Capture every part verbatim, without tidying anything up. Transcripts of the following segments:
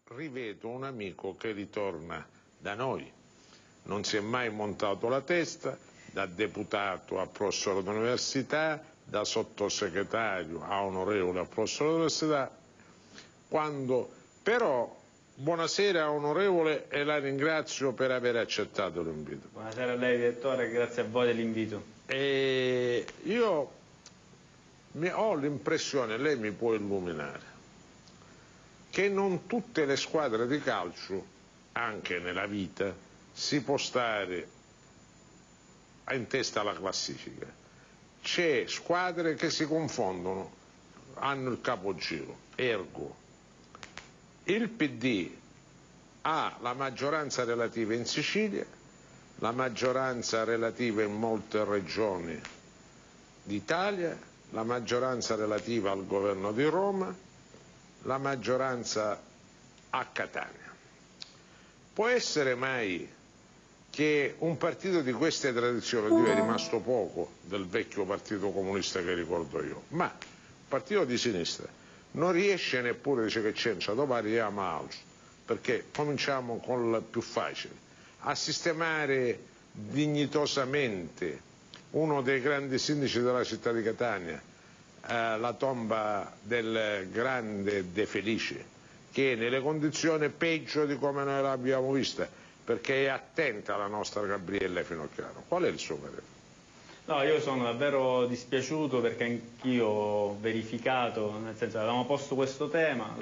rivedo un amico che ritorna da noi, non si è mai montato la testa, da deputato a professore d'università, da sottosegretario a onorevole a professore d'università, quando però, buonasera onorevole e la ringrazio per aver accettato l'invito. Buonasera a lei direttore, grazie a voi dell'invito. E io mi ho l'impressione, lei mi può illuminare, che non tutte le squadre di calcio, anche nella vita, si può stare in testa alla classifica. C'è squadre che si confondono, hanno il capogiro, ergo il P D ha la maggioranza relativa in Sicilia, la maggioranza relativa in molte regioni d'Italia, la maggioranza relativa al governo di Roma, la maggioranza a Catania. Può essere mai che un partito di queste tradizioni, Dio è rimasto poco del vecchio partito comunista che ricordo io, ma un partito di sinistra non riesce neppure, dice che c'entra, dopo arriviamo a altro, perché cominciamo con il più facile, a sistemare dignitosamente uno dei grandi sindaci della città di Catania, eh, la tomba del grande De Felice, che è nelle condizioni peggio di come noi l'abbiamo vista, perché è attenta la nostra Gabriella Finocchiaro. Qual è il suo parere? No, io sono davvero dispiaciuto perché anch'io ho verificato, nel senso avevamo posto questo tema,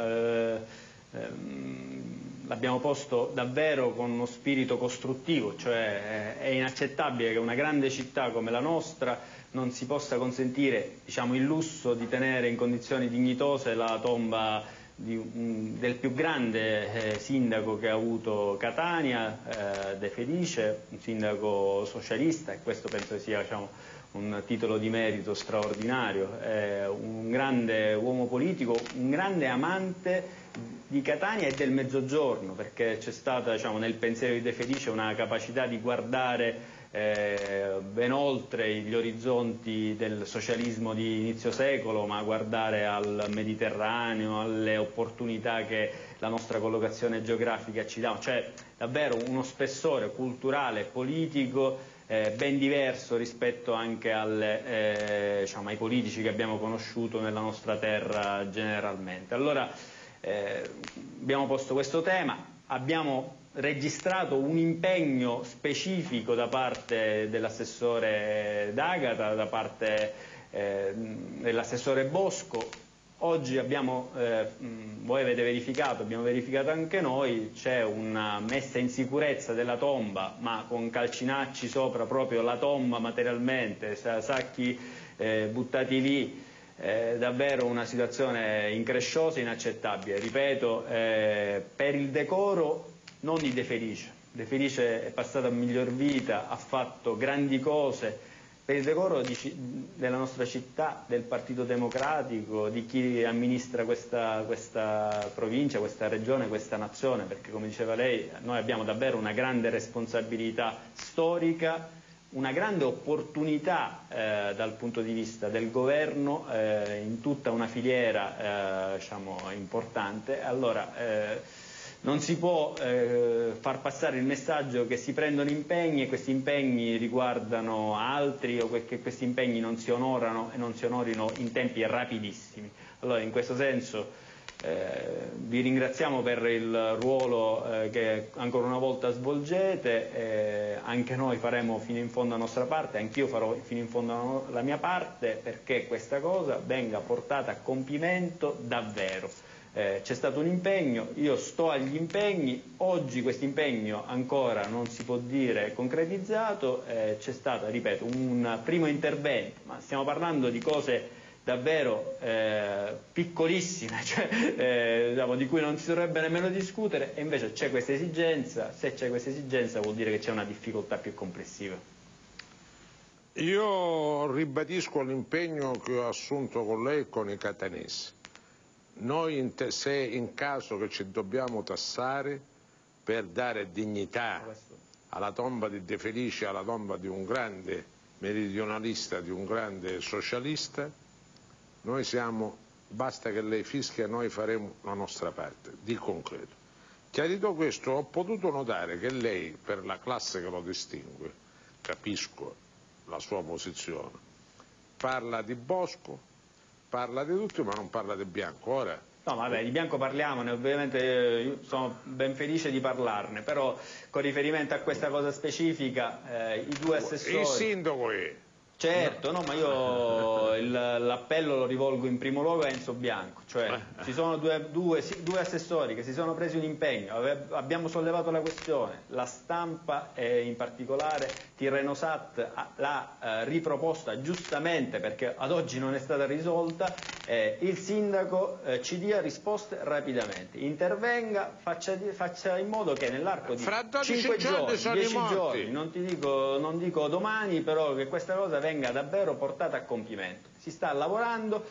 l'abbiamo posto davvero con uno spirito costruttivo, cioè è inaccettabile che una grande città come la nostra non si possa consentire, diciamo, il lusso di tenere in condizioni dignitose la tomba Di un, del più grande eh, sindaco che ha avuto Catania, eh, De Felice, un sindaco socialista, e questo penso sia, diciamo, un titolo di merito straordinario, eh, un grande uomo politico, un grande amante di Catania e del Mezzogiorno, perché c'è stata, diciamo, nel pensiero di De Felice una capacità di guardare Eh, ben oltre gli orizzonti del socialismo di inizio secolo, ma guardare al Mediterraneo, alle opportunità che la nostra collocazione geografica ci dà, cioè davvero uno spessore culturale e politico eh, ben diverso rispetto anche alle, eh, diciamo, ai politici che abbiamo conosciuto nella nostra terra generalmente. Allora eh, abbiamo posto questo tema, abbiamo registrato un impegno specifico da parte dell'assessore D'Agata, da parte eh, dell'assessore Bosco. Oggi abbiamo, eh, voi avete verificato, abbiamo verificato anche noi, c'è una messa in sicurezza della tomba, ma con calcinacci sopra proprio la tomba materialmente, sacchi eh, buttati lì. Eh, davvero una situazione incresciosa e inaccettabile. Ripeto, eh, per il decoro non di De Felice. De Felice è passato a miglior vita, ha fatto grandi cose per il decoro di, della nostra città, del Partito Democratico, di chi amministra questa, questa provincia, questa regione, questa nazione, perché come diceva lei noi abbiamo davvero una grande responsabilità storica, una grande opportunità eh, dal punto di vista del governo eh, in tutta una filiera eh, diciamo, importante. Allora, eh, non si può eh, far passare il messaggio che si prendono impegni e questi impegni riguardano altri o che questi impegni non si onorano e non si onorino in tempi rapidissimi. Allora in questo senso eh, vi ringraziamo per il ruolo eh, che ancora una volta svolgete, eh, anche noi faremo fino in fondo la nostra parte, anch'io farò fino in fondo la mia parte perché questa cosa venga portata a compimento davvero. Eh, c'è stato un impegno, io sto agli impegni, oggi questo impegno ancora non si può dire concretizzato, eh, c'è stato, ripeto, un primo intervento, ma stiamo parlando di cose davvero eh, piccolissime, cioè, eh, diciamo, di cui non si dovrebbe nemmeno discutere, e invece c'è questa esigenza. Se c'è questa esigenza vuol dire che c'è una difficoltà più complessiva. Io ribadisco l'impegno che ho assunto con lei e con i catanesi. Noi in te, se in caso che ci dobbiamo tassare per dare dignità alla tomba di De Felice, alla tomba di un grande meridionalista, di un grande socialista, noi siamo, basta che lei fischia, noi faremo la nostra parte di concreto. Chiarito questo, ho potuto notare che lei, per la classe che lo distingue, capisco la sua posizione, parla di Bosco, parla di tutti, ma non parla di Bianco. Ora, no, vabbè, di Bianco parliamone, ovviamente io sono ben felice di parlarne, però con riferimento a questa cosa specifica, eh, i due assessori... il sindaco è... Certo, no, ma io l'appello lo rivolgo in primo luogo a Enzo Bianco, cioè ci sono due, due, due assessori che si sono presi un impegno, abbiamo sollevato la questione, la stampa e in particolare Tirrenosat l'ha eh, riproposta giustamente perché ad oggi non è stata risolta, eh, il sindaco eh, ci dia risposte rapidamente, intervenga, faccia, faccia in modo che nell'arco di cinque giorni, dieci giorni, non ti dico, non dico domani, però che questa cosa venga venga davvero portata a compimento. Si sta lavorando,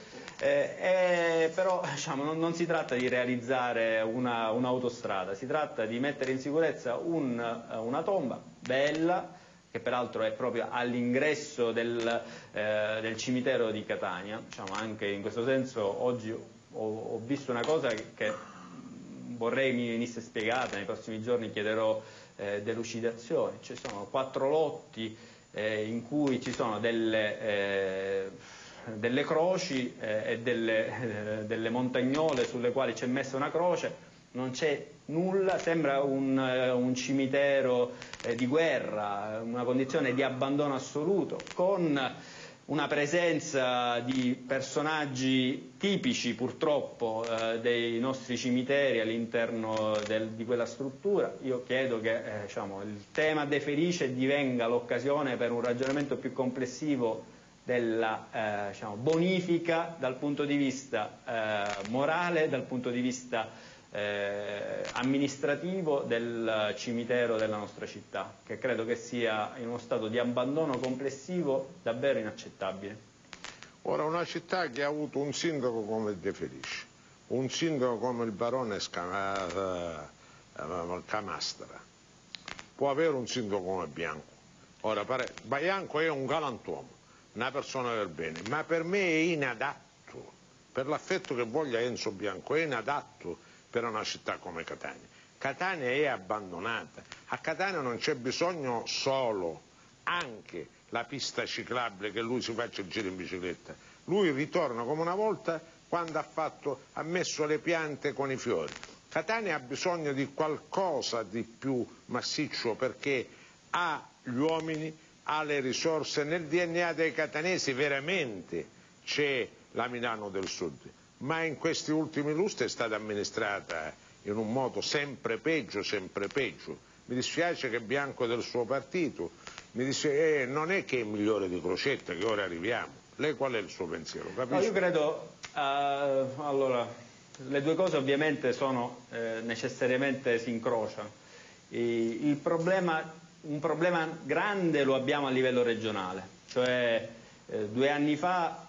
eh, eh, però diciamo, non, non si tratta di realizzare una, un'autostrada, si tratta di mettere in sicurezza un, una tomba bella, che peraltro è proprio all'ingresso del, eh, del cimitero di Catania. Diciamo, anche in questo senso oggi ho, ho visto una cosa che, che vorrei mi venisse spiegata, nei prossimi giorni chiederò eh, delucidazioni. Ci sono quattro lotti Eh, in cui ci sono delle, eh, delle croci eh, e delle, eh, delle montagnole sulle quali c'è messa una croce, non c'è nulla, sembra un, eh, un cimitero eh, di guerra, una condizione di abbandono assoluto, con una presenza di personaggi tipici purtroppo eh, dei nostri cimiteri all'interno di quella struttura. Io chiedo che eh, diciamo, il tema De Felice divenga l'occasione per un ragionamento più complessivo della eh, diciamo, bonifica dal punto di vista eh, morale, dal punto di vista Eh, amministrativo del cimitero della nostra città, che credo che sia in uno stato di abbandono complessivo davvero inaccettabile. Ora, una città che ha avuto un sindaco come De Felice, un sindaco come il barone Camastra, può avere un sindaco come Bianco. Ora, pare, Bianco è un galantuomo, una persona del bene, ma per me è inadatto, per l'affetto che voglia Enzo Bianco, è inadatto per una città come Catania. Catania è abbandonata, a Catania non c'è bisogno solo, anche la pista ciclabile, che lui si faccia il giro in bicicletta, lui ritorna come una volta quando ha, fatto, ha messo le piante con i fiori. Catania ha bisogno di qualcosa di più massiccio perché ha gli uomini, ha le risorse, nel D N A dei catanesi veramente c'è la Milano del Sud, ma in questi ultimi lustri è stata amministrata in un modo sempre peggio, sempre peggio. Mi dispiace che Bianco è del suo partito, mi dispiace, eh, non è che è migliore di Crocetta, che ora arriviamo. Lei qual è il suo pensiero? No, io credo, uh, allora, le due cose ovviamente sono, eh, necessariamente si incrociano. E il problema, un problema grande lo abbiamo a livello regionale, cioè eh, due anni fa,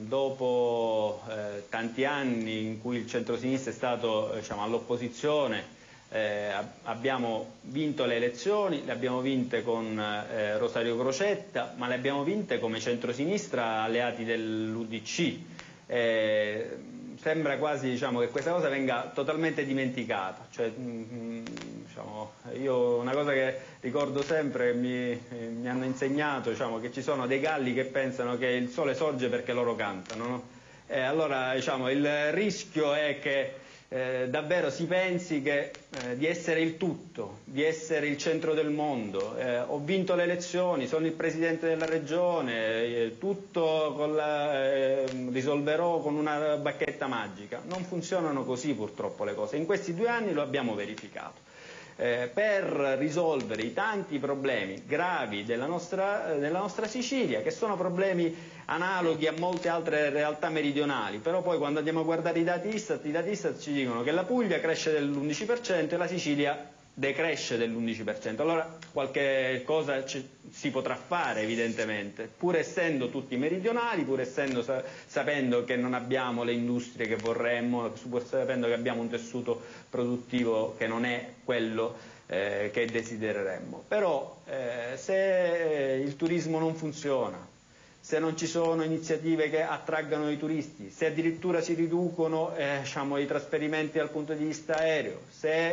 dopo eh, tanti anni in cui il centrosinistra è stato diciamo, all'opposizione, eh, abbiamo vinto le elezioni, le abbiamo vinte con eh, Rosario Crocetta, ma le abbiamo vinte come centrosinistra alleati dell'U D C. Eh, sembra quasi diciamo, che questa cosa venga totalmente dimenticata. Cioè, mh, diciamo, io una cosa che ricordo sempre, mi, eh, mi hanno insegnato diciamo, che ci sono dei galli che pensano che il sole sorge perché loro cantano, no? Eh, allora diciamo, il rischio è che eh, davvero si pensi che, eh, di essere il tutto, di essere il centro del mondo. Eh, ho vinto le elezioni, sono il presidente della regione, eh, tutto con la, eh, risolverò con una bacchetta magica. Non funzionano così purtroppo le cose. In questi due anni lo abbiamo verificato. Eh, per risolvere i tanti problemi gravi della nostra, della nostra Sicilia, che sono problemi analoghi a molte altre realtà meridionali, però poi quando andiamo a guardare i dati Istat, i dati Istat ci dicono che la Puglia cresce dell'undici per cento e la Sicilia decresce dell'undici per cento. Allora qualche cosa si potrà fare evidentemente, pur essendo tutti meridionali, pur essendo sa sapendo che non abbiamo le industrie che vorremmo, pur sapendo che abbiamo un tessuto produttivo che non è quello eh, che desidereremmo. Però eh, se il turismo non funziona, se non ci sono iniziative che attraggano i turisti, se addirittura si riducono eh, diciamo, i trasferimenti dal punto di vista aereo, se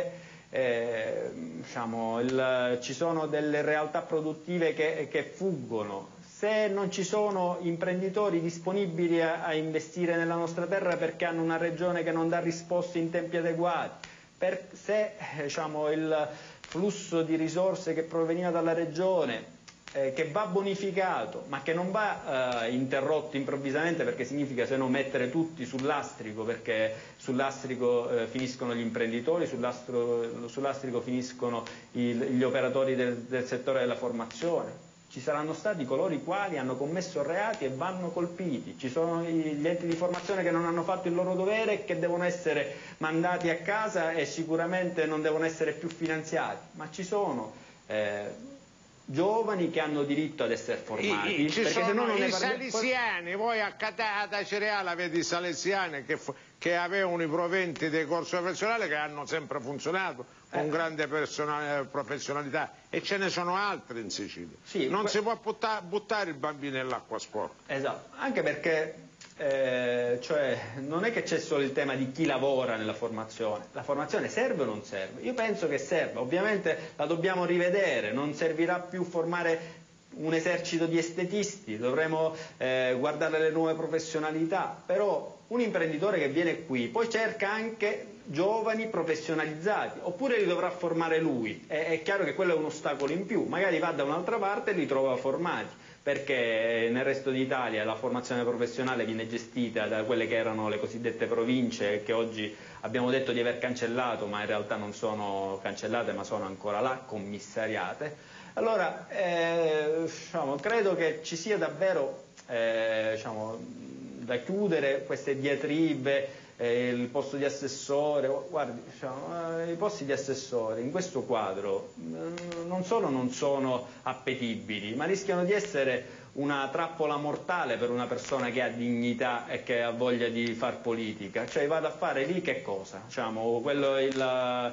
eh, diciamo, il, ci sono delle realtà produttive che, che fuggono. Se non ci sono imprenditori disponibili a, a investire nella nostra terra perché hanno una regione che non dà risposte in tempi adeguati, per, se diciamo, il flusso di risorse che proveniva dalla regione, eh, che va bonificato ma che non va eh, interrotto improvvisamente, perché significa se no mettere tutti sul lastrico, perché sul lastrico eh, finiscono gli imprenditori, sul, lastro, sul lastrico finiscono il, gli operatori del, del settore della formazione. Ci saranno stati coloro i quali hanno commesso reati e vanno colpiti, ci sono gli enti di formazione che non hanno fatto il loro dovere e che devono essere mandati a casa e sicuramente non devono essere più finanziati, ma ci sono eh, giovani che hanno diritto ad essere formati. I, i, ci perché sono se no non i ne parliamo... salesiani, voi a Catata Cereale avete i salesiani che, che avevano i proventi dei corsi professionali che hanno sempre funzionato con eh. grande professionalità, e ce ne sono altri in Sicilia. Sì, non que... si può buttare, buttare il bambino nell'acqua sporca. Esatto, anche perché eh, cioè, non è che c'è solo il tema di chi lavora nella formazione. La formazione serve o non serve? Io penso che serva, ovviamente la dobbiamo rivedere, non servirà più formare un esercito di estetisti, dovremo eh, guardare le nuove professionalità, però un imprenditore che viene qui poi cerca anche giovani professionalizzati, oppure li dovrà formare lui, è, è chiaro che quello è un ostacolo in più, magari va da un'altra parte e li trova formati, perché nel resto d'Italia la formazione professionale viene gestita da quelle che erano le cosiddette province, che oggi abbiamo detto di aver cancellato, ma in realtà non sono cancellate ma sono ancora là, commissariate. Allora, eh, diciamo, credo che ci sia davvero eh, diciamo, da chiudere queste diatribe, eh, il posto di assessore, guardi, diciamo, eh, i posti di assessore in questo quadro eh, non solo non sono appetibili, ma rischiano di essere una trappola mortale per una persona che ha dignità e che ha voglia di far politica. Cioè vado a fare lì che cosa? Diciamo, quello il,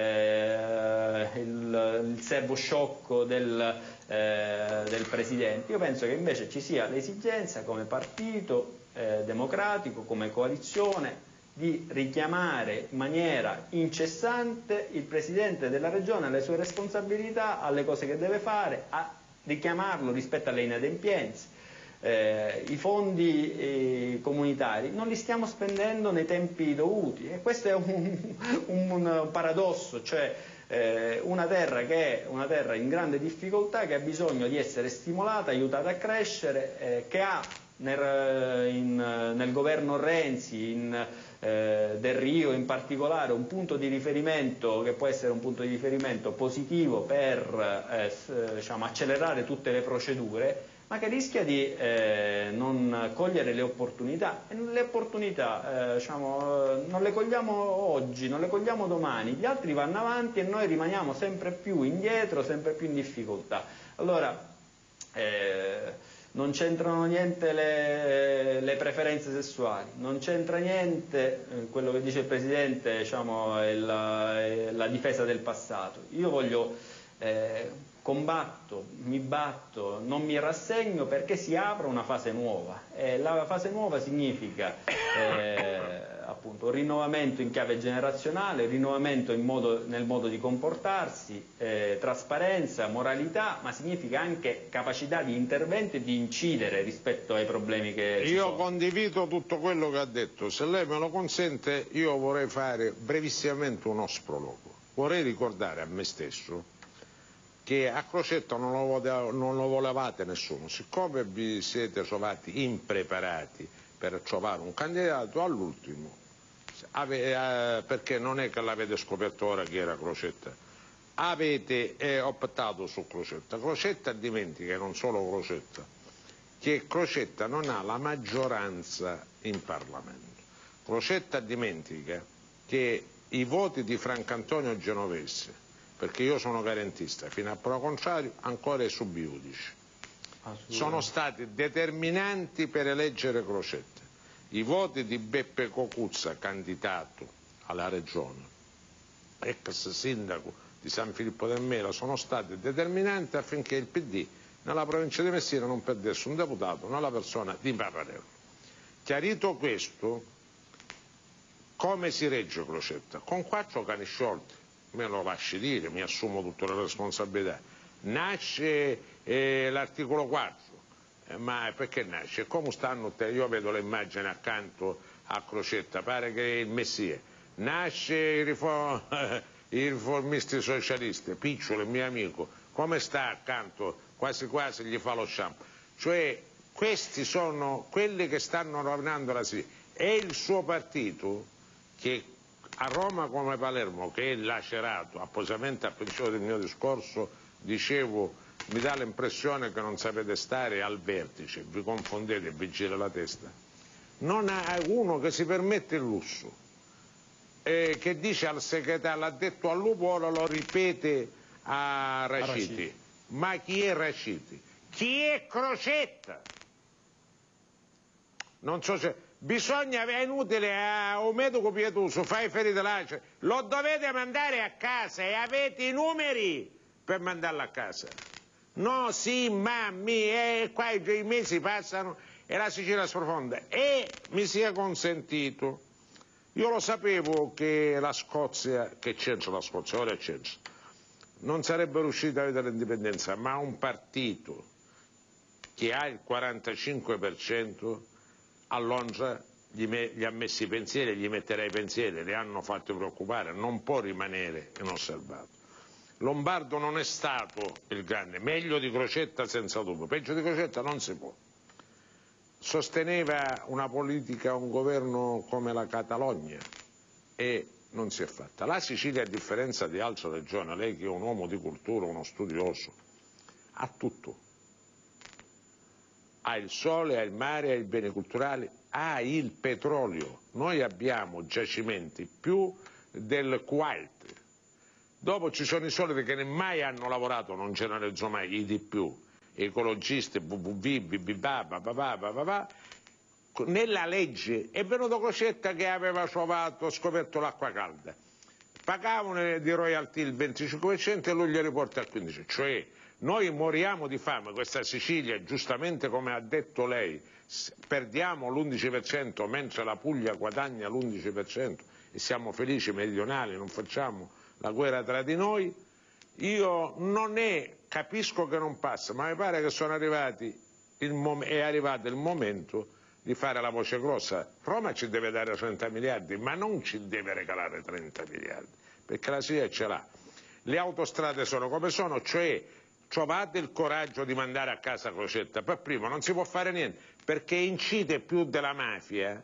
eh, il, il servo sciocco del, eh, del Presidente. Io penso che invece ci sia l'esigenza come partito eh, democratico, come coalizione, di richiamare in maniera incessante il Presidente della Regione alle sue responsabilità, alle cose che deve fare, a richiamarlo rispetto alle inadempienze. Eh, I fondi eh, comunitari non li stiamo spendendo nei tempi dovuti, e questo è un, un, un paradosso, cioè eh, una terra che è una terra in grande difficoltà, che ha bisogno di essere stimolata, aiutata a crescere, eh, che ha nel, in, nel governo Renzi, in eh, Del Rio in particolare, un punto di riferimento che può essere un punto di riferimento positivo per eh, diciamo, accelerare tutte le procedure, ma che rischia di eh, non cogliere le opportunità. E le opportunità eh, diciamo, non le cogliamo oggi, non le cogliamo domani, gli altri vanno avanti e noi rimaniamo sempre più indietro, sempre più in difficoltà. Allora, eh, non c'entrano niente le, le preferenze sessuali, non c'entra niente eh, quello che dice il Presidente, diciamo, è la, è la difesa del passato. Io voglio, eh, combatto, mi batto, non mi rassegno perché si apra una fase nuova. E la fase nuova significa eh, appunto rinnovamento in chiave generazionale, rinnovamento in modo, nel modo di comportarsi, eh, trasparenza, moralità, ma significa anche capacità di intervento e di incidere rispetto ai problemi che ci Io sono. condivido tutto quello che ha detto, se lei me lo consente io vorrei fare brevissimamente uno sprologo. Vorrei ricordare a me stesso che a Crocetta non lo, voleva, non lo volevate nessuno, siccome vi siete trovati impreparati per trovare un candidato all'ultimo, eh, perché non è che l'avete scoperto ora chi era Crocetta, avete eh, optato su Crocetta. Crocetta dimentica, non solo Crocetta, che Crocetta non ha la maggioranza in Parlamento. Crocetta dimentica che i voti di Francantonio Genovese, perché io sono garantista, fino a prova contrario ancora è sub iudice, sono stati determinanti per eleggere Crocetta. I voti di Beppe Cocuzza, candidato alla regione, ex sindaco di San Filippo del Mela, sono stati determinanti affinché il P D nella provincia di Messina non perdesse un deputato nella persona di Parrarello. Chiarito questo, come si regge Crocetta? Con quattro cani sciolti. me lo lasci dire, mi assumo tutte le responsabilità. Nasce eh, l'articolo quattro, eh, ma perché nasce? Come stanno? Io vedo le immagini accanto a Crocetta, pare che è il Messia. Nasce i, riform... i riformisti socialisti, Picciolo, il mio amico, come sta accanto? Quasi quasi gli fa lo shampoo. Cioè, questi sono quelli che stanno rovinando la Sicilia. È il suo partito che a Roma come Palermo, che è lacerato, appositamente al principio del mio discorso, dicevo, mi dà l'impressione che non sapete stare al vertice, vi confondete e vi gira la testa. Non ha uno che si permette il lusso, eh, che dice al segretario, l'ha detto a Lupo, lo ripete a Raciti. a Raciti. Ma chi è Raciti? Chi è Crocetta? Non so se... Bisogna, è inutile, a un medico pietoso, fai ferite lacrime, lo dovete mandare a casa e avete i numeri per mandarlo a casa. No, sì, ma, mi, e qua i mesi passano e la Sicilia sprofonda. E mi sia consentito, io lo sapevo che la Scozia, che c'entra la Scozia, ora c'entra, non sarebbe riuscita a avere l'indipendenza, ma un partito che ha il quarantacinque per cento a Londra gli, me, gli ha messi i pensieri, gli metterei i pensieri, li hanno fatti preoccupare, non può rimanere inosservato. Lombardo non è stato il grande, meglio di Crocetta senza dubbio, peggio di Crocetta non si può. Sosteneva una politica, un governo come la Catalogna e non si è fatta. La Sicilia, a differenza di altre regioni, lei che è un uomo di cultura, uno studioso, ha tutto. Ha il sole, ha il mare, ha i beni culturali, ha il petrolio. Noi abbiamo giacimenti più del Kuwait. Dopo ci sono i soliti che mai hanno lavorato, non generalizzo mai, i di più, ecologisti, B B B, B B B, papà, papà, papà. Nella legge è venuto Crocetta che aveva trovato, scoperto l'acqua calda. Pagavano di royalty il venticinque per cento e lui gli riporta al quindici per cento. Cioè, noi moriamo di fame, questa Sicilia, giustamente come ha detto lei, perdiamo l'undici per cento mentre la Puglia guadagna l'undici per cento e siamo felici meridionali, non facciamo la guerra tra di noi. Io non è, capisco che non passa, ma mi pare che sono arrivati il mom- è arrivato il momento di fare la voce grossa. Roma ci deve dare trenta miliardi, ma non ci deve regalare trenta miliardi, perché la Sicilia ce l'ha. Le autostrade sono come sono, cioè trovate il coraggio di mandare a casa Crocetta. Per primo non si può fare niente, perché incide più della mafia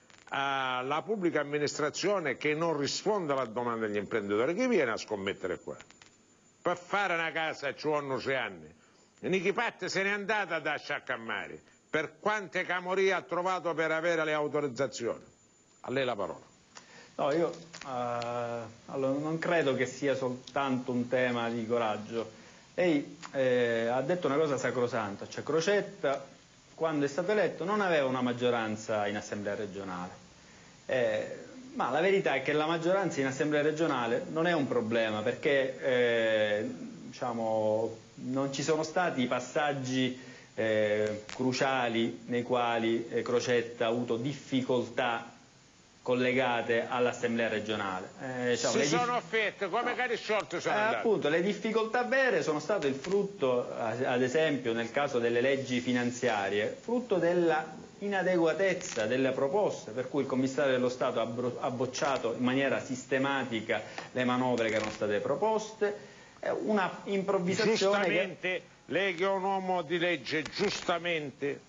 alla pubblica amministrazione che non risponde alla domanda degli imprenditori. Chi viene a scommettere qua? Per fare una casa ci vogliono sei anni. E Nichi Patte se n'è andata da Sciaccammari. Per quante camorie ha trovato per avere le autorizzazioni? A lei la parola. No, io uh, allora, non credo che sia soltanto un tema di coraggio. Lei eh, ha detto una cosa sacrosanta, cioè Crocetta, quando è stato eletto, non aveva una maggioranza in assemblea regionale. Eh, ma la verità è che la maggioranza in assemblea regionale non è un problema, perché eh, diciamo, non ci sono stati i passaggi eh, cruciali nei quali eh, Crocetta ha avuto difficoltà collegate all'assemblea regionale. Eh, diciamo, si le sono offerte, come no. Cari sciolti sono eh, andati. Appunto, le difficoltà vere sono state il frutto, ad esempio nel caso delle leggi finanziarie, frutto della inadeguatezza delle proposte, per cui il commissario dello Stato ha bocciato in maniera sistematica le manovre che erano state proposte, una improvvisazione. Giustamente, che... lei che è un uomo di legge, giustamente...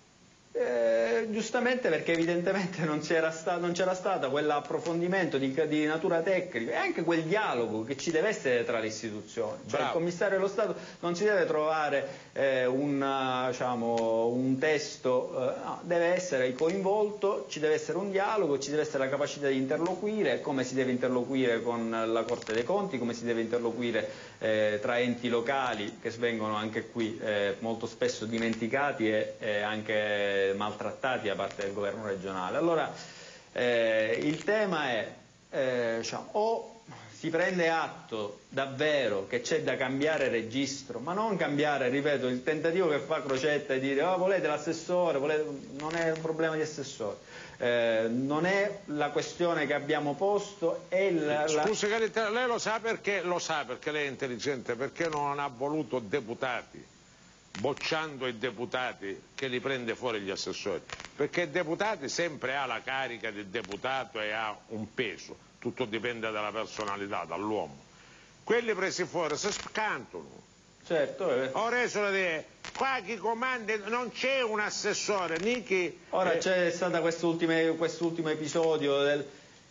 Eh, giustamente perché evidentemente non c'era sta, stato quell'approfondimento di, di natura tecnica e anche quel dialogo che ci deve essere tra le istituzioni. Cioè, il commissario dello Stato non si deve trovare eh, un, diciamo, un testo, eh, no, deve essere coinvolto, ci deve essere un dialogo, ci deve essere la capacità di interloquire, come si deve interloquire con la Corte dei Conti, come si deve interloquire eh, tra enti locali che vengono anche qui eh, molto spesso dimenticati e, e anche maltrattati da parte del governo regionale. Allora eh, il tema è eh, diciamo, o si prende atto davvero che c'è da cambiare registro, ma non cambiare, ripeto, il tentativo che fa Crocetta di dire oh, volete l'assessore, volete... non è un problema di assessore, eh, non è la questione che abbiamo posto, è la... Scusi, la... lei lo sa perché? Lo sa perché lei è intelligente, perché non ha voluto deputati, bocciando i deputati che li prende fuori gli assessori, perché il deputato sempre ha la carica di deputato e ha un peso. Tutto dipende dalla personalità, dall'uomo. Quelli presi fuori si scantano. Certo. Eh. Ora sono dire, qua chi comanda non c'è un assessore, né chi... Ora eh... c'è stato quest'ultimo quest'ultimo episodio del...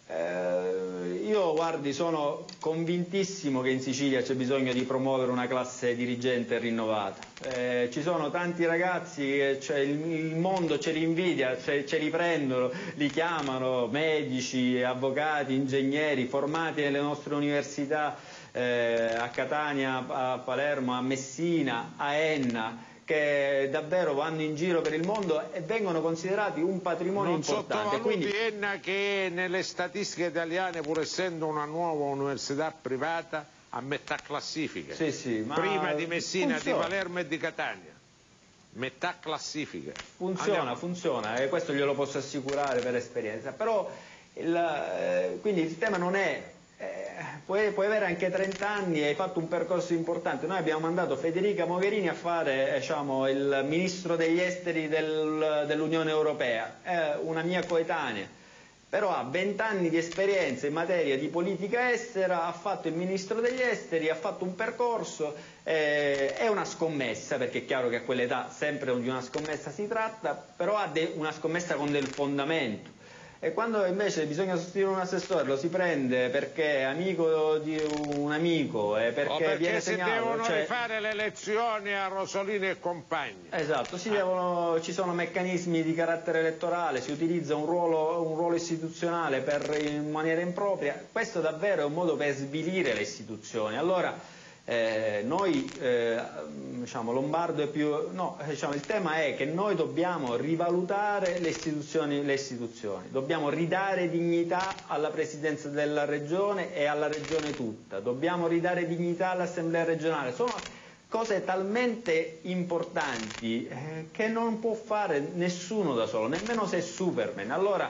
Eh, io guardi, sono convintissimo che in Sicilia c'è bisogno di promuovere una classe dirigente rinnovata. Eh, ci sono tanti ragazzi, cioè il, il mondo ce li invidia, ce, ce li prendono, li chiamano medici, avvocati, ingegneri formati nelle nostre università, eh, a Catania, a Palermo, a Messina, a Enna, che davvero vanno in giro per il mondo e vengono considerati un patrimonio non importante. Quindi Enna, che nelle statistiche italiane, pur essendo una nuova università privata, a metà classifica, sì, sì, ma prima di Messina, funziona. Di Palermo e di Catania, metà classifica. Funziona, Andiamo. funziona, e questo glielo posso assicurare per esperienza, però il, eh, quindi il tema non è Eh, puoi, puoi avere anche trenta anni e hai fatto un percorso importante. Noi abbiamo mandato Federica Mogherini a fare eh, diciamo, il ministro degli esteri del, dell'Unione Europea, è una mia coetanea, però ha vent'anni di esperienza in materia di politica estera, ha fatto il ministro degli esteri, ha fatto un percorso, eh, è una scommessa, perché è chiaro che a quell'età sempre di una scommessa si tratta, però ha una scommessa con del fondamento. E quando invece bisogna sostituire un assessore lo si prende perché è amico di un amico e perché, o perché viene si segnato, devono cioè... rifare le elezioni a Rosolini e compagni. Esatto, si ah. devono, ci sono meccanismi di carattere elettorale, si utilizza un ruolo, un ruolo istituzionale per, in maniera impropria. Questo davvero è un modo per svilire le istituzioni. Allora Eh, noi, eh, diciamo, Lombardo è più... No, diciamo, il tema è che noi dobbiamo rivalutare le istituzioni, le istituzioni, dobbiamo ridare dignità alla Presidenza della Regione e alla Regione tutta, dobbiamo ridare dignità all'Assemblea regionale. Sono cose talmente importanti eh, che non può fare nessuno da solo, nemmeno se è Superman. Allora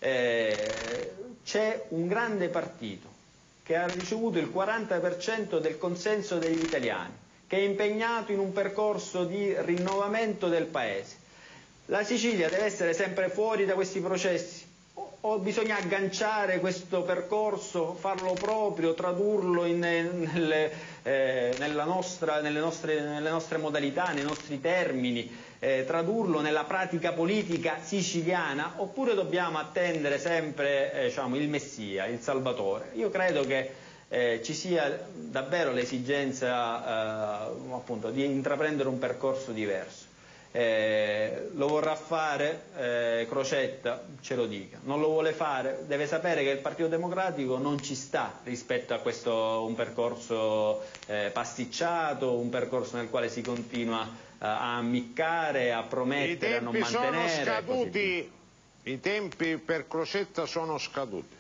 eh, c'è un grande partito che ha ricevuto il quaranta per cento del consenso degli italiani, che è impegnato in un percorso di rinnovamento del Paese. La Sicilia deve essere sempre fuori da questi processi o, o bisogna agganciare questo percorso, farlo proprio, tradurlo in, nelle, eh, nella nostra, nelle, nostre, nelle nostre modalità, nei nostri termini, eh, tradurlo nella pratica politica siciliana, oppure dobbiamo attendere sempre eh, diciamo, il Messia, il Salvatore? Io credo che eh, ci sia davvero l'esigenza eh, appunto di intraprendere un percorso diverso. Eh, lo vorrà fare eh, Crocetta, ce lo dica, non lo vuole fare, deve sapere che il Partito Democratico non ci sta rispetto a questo un percorso eh, pasticciato, un percorso nel quale si continua eh, a ammiccare, a promettere, a non mantenere. I tempi sono scaduti, i tempi per Crocetta sono scaduti.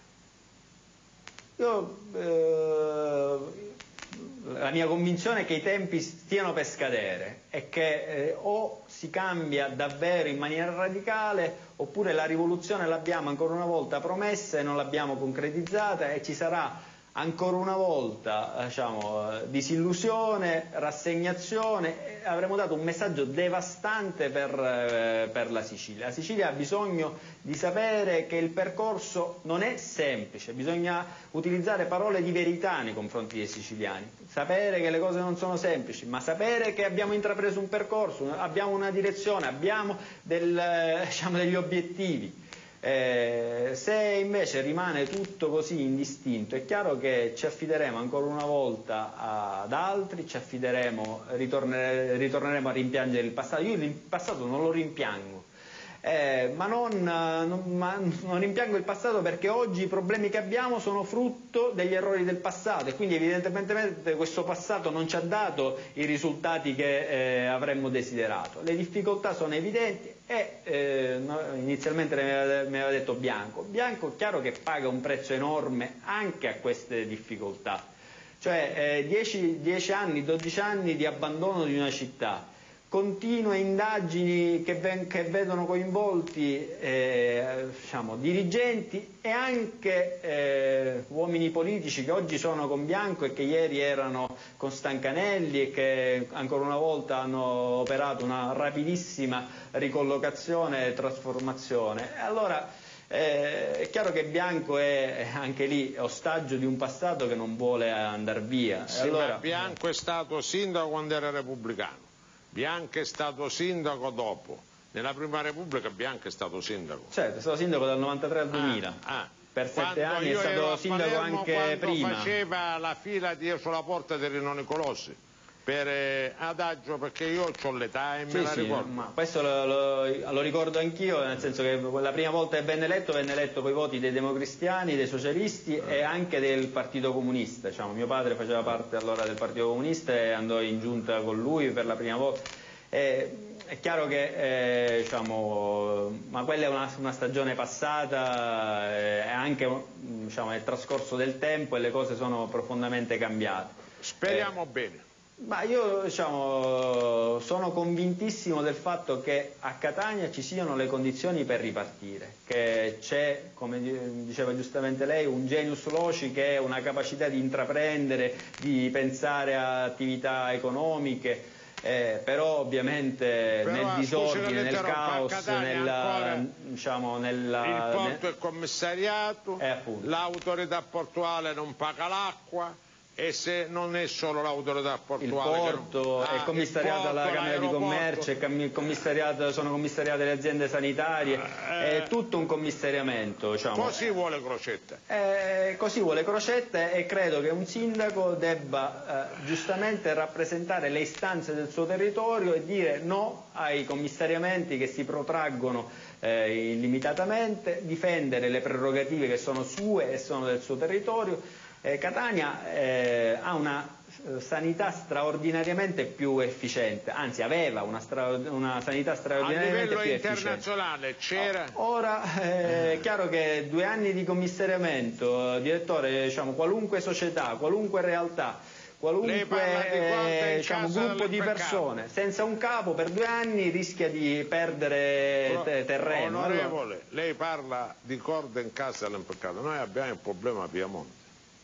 Io, eh, la mia convinzione è che i tempi stiano per scadere e che eh, o si cambia davvero in maniera radicale oppure la rivoluzione l'abbiamo ancora una volta promessa e non l'abbiamo concretizzata e ci sarà ancora una volta diciamo, disillusione, rassegnazione. Avremo dato un messaggio devastante per, eh, per la Sicilia. La Sicilia ha bisogno di sapere che il percorso non è semplice, bisogna utilizzare parole di verità nei confronti dei siciliani, sapere che le cose non sono semplici, ma sapere che abbiamo intrapreso un percorso, abbiamo una direzione, abbiamo del, diciamo, degli obiettivi. Eh, se invece rimane tutto così indistinto è chiaro che ci affideremo ancora una volta ad altri, ci affideremo, ritorner- ritorneremo a rimpiangere il passato. Io il passato non lo rimpiango, Eh, ma, non, non, ma non rimpiango il passato, perché oggi i problemi che abbiamo sono frutto degli errori del passato, e quindi evidentemente questo passato non ci ha dato i risultati che eh, avremmo desiderato. Le difficoltà sono evidenti e eh, no, inizialmente mi aveva, mi aveva detto Bianco. Bianco è chiaro che paga un prezzo enorme anche a queste difficoltà, cioè dieci anni, dodici anni di abbandono di una città, continue indagini che, ven che vedono coinvolti eh, diciamo, dirigenti e anche eh, uomini politici che oggi sono con Bianco e che ieri erano con Stancanelli e che ancora una volta hanno operato una rapidissima ricollocazione e trasformazione. E allora eh, è chiaro che Bianco è anche lì ostaggio di un passato che non vuole andare via. Sì, allora, ma Bianco è stato sindaco quando era repubblicano. Bianco è stato sindaco dopo. Nella prima Repubblica Bianco è stato sindaco. Certo, è stato sindaco dal novantatré al duemila. Ah, ah. Per sette Quando anni è stato sindaco Palermo, anche prima. Faceva la fila dietro la porta di Rino Nicolossi per eh, adagio, perché io ho l'età e me sì, la sì, ricordo. Ma questo lo, lo, lo ricordo anch'io, nel senso che la prima volta che venne eletto venne eletto con i voti dei democristiani, dei socialisti eh. e anche del Partito Comunista. Diciamo, mio padre faceva parte allora del Partito Comunista e andò in giunta con lui per la prima volta. Eh, è chiaro che eh, diciamo, ma quella è una, una stagione passata, eh, è anche diciamo, nel trascorso del tempo, e le cose sono profondamente cambiate. Speriamo eh, bene. Ma io diciamo, sono convintissimo del fatto che a Catania ci siano le condizioni per ripartire, che c'è, come diceva giustamente lei, un genius loci, che è una capacità di intraprendere, di pensare a attività economiche. Eh, però ovviamente però, nel disordine, nel caos, nella, diciamo, nella, il porto nel... è commissariato, eh, l'autorità portuale non paga l'acqua, e se non è solo l'autorità portuale, il porto non... ah, è commissariata alla Camera di Commercio, è commissariata, sono commissariate le aziende sanitarie, eh, è tutto un commissariamento. Diciamo. Così vuole Crocetta. Eh, così vuole Crocetta, e credo che un sindaco debba eh, giustamente rappresentare le istanze del suo territorio e dire no ai commissariamenti che si protraggono eh, illimitatamente, difendere le prerogative che sono sue e sono del suo territorio. Eh, Catania eh, ha una eh, sanità straordinariamente più efficiente, anzi aveva una, una sanità straordinariamente più efficiente. A livello internazionale c'era? Ora eh, è chiaro che due anni di commissariamento, eh, direttore, diciamo, qualunque società, qualunque realtà, qualunque eh, diciamo, gruppo di persone senza un capo per due anni rischia di perdere te terreno. Onorevole, allora... lei parla di corda in casa dell'impeccato, noi abbiamo il problema a Piemonte,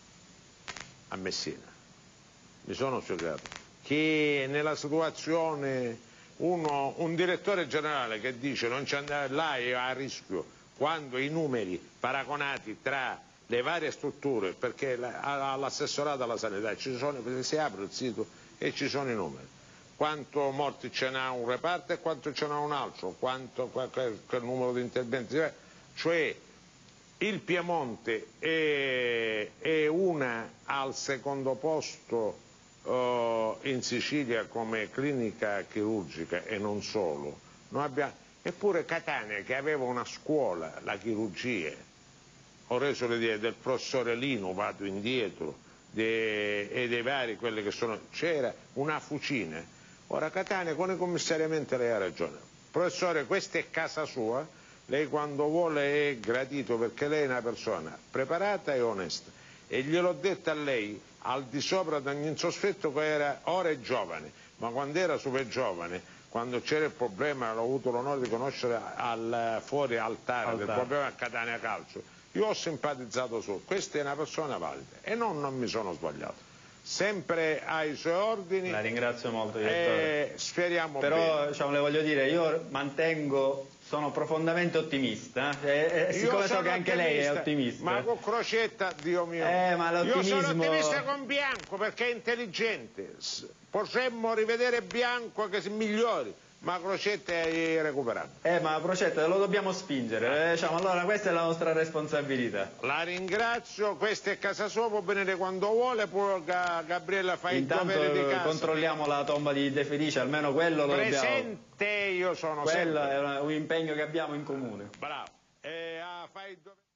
a Messina, mi sono spiegato che nella situazione uno, un direttore generale che dice non c'è andare là è a rischio, quando i numeri paragonati tra le varie strutture, perché all'assessorato alla sanità ci sono, si apre il sito e ci sono i numeri, quanto morti ce n'ha un reparto e quanto ce n'ha un altro, quanto quel, quel numero di interventi, cioè il Piemonte è, è una al secondo posto uh, in Sicilia come clinica chirurgica e non solo. Noi abbiamo, eppure Catania, che aveva una scuola, la chirurgia, ho reso l'idea del professore Lino, vado indietro, de, e dei vari, quelli che sono, c'era una fucina. Ora Catania con i commissariamenti lei ha ragione. Professore, questa è casa sua. Lei quando vuole è gradito, perché lei è una persona preparata e onesta, e gliel'ho detto a lei al di sopra di ogni sospetto che era, ora è giovane, ma quando era super giovane, quando c'era il problema, l'ho avuto l'onore di conoscere al fuori altare, altare del problema a Catania Calcio, io ho simpatizzato su, questa è una persona valida e non, non mi sono sbagliato, sempre ai suoi ordini. La ringrazio molto, direttore. E speriamo però bene. Diciamo, le voglio dire, io mantengo, sono profondamente ottimista, eh, siccome so che anche lei è ottimista. Ma con Crocetta, Dio mio, eh, ma io sono ottimista con Bianco perché è intelligente, potremmo rivedere Bianco che si migliori, ma Crocetta è irrecuperabile. Eh, ma Crocetta lo dobbiamo spingere, eh, diciamo, allora questa è la nostra responsabilità. La ringrazio, questa è casa sua, può venire quando vuole, poi Gabriella fa il dovere di casa. Intanto controlliamo la tomba di De Felice, almeno quello lo Presente dobbiamo... io sono quello sempre. è un impegno che abbiamo in comune. Bravo. E, ah, fai il dovere...